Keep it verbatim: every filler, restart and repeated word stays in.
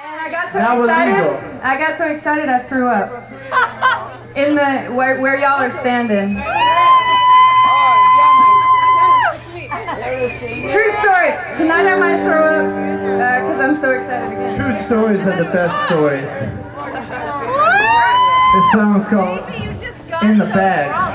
And I got so Now excited. illegal. I got so excited I threw up. In the where where y'all are standing. True story. Tonight I might throw up because uh, I'm so excited again. True stories are the best stories. This song's called In the Bag.